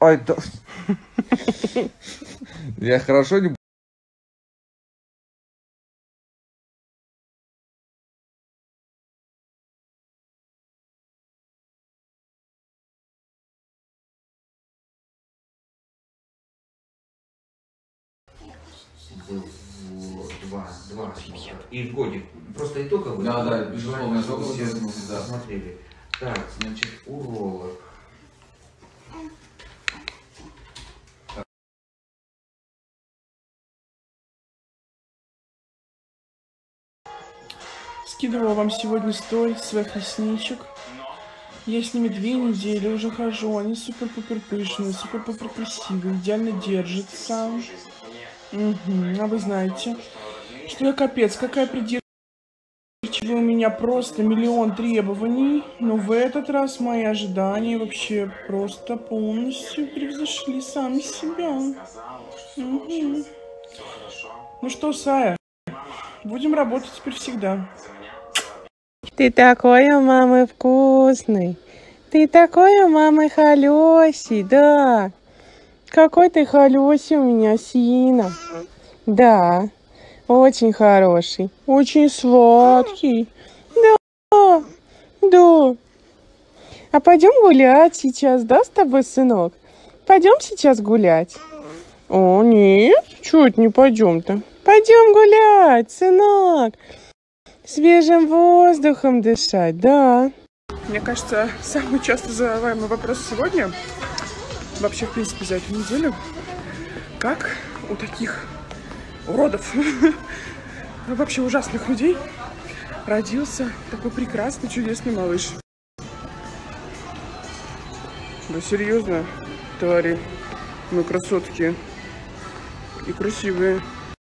Ай, да. Я хорошо не... Два. И годик. Просто итоговый. Да, безусловно, все посмотрели. Так, значит, уролог. Скидывала вам сегодня сторис своих ресничек. Я с ними 2 недели уже хожу. Они супер-пупер пышные, супер-пупер красивые, идеально держатся. А вы знаете, что я капец, какая придирчивая у меня, просто миллион требований. Но в этот раз мои ожидания вообще просто полностью превзошли сами себя. Ну что, Сая, будем работать теперь всегда. Ты такой у мамы вкусный. Ты такой у мамы холёсий, да. Какой ты холёсий у меня, Сина. Да, очень хороший, очень сладкий. Да. А пойдем гулять сейчас, да, с тобой, сынок? Пойдем сейчас гулять? О, нет, чё это не пойдем-то? Пойдем гулять, сынок. Свежим воздухом дышать, да. Мне кажется, самый часто задаваемый вопрос сегодня, вообще, в принципе, за эту неделю, как у таких уродов, вообще ужасных людей, родился такой прекрасный, чудесный малыш. Да серьезно, твари, мы красотки и красивые.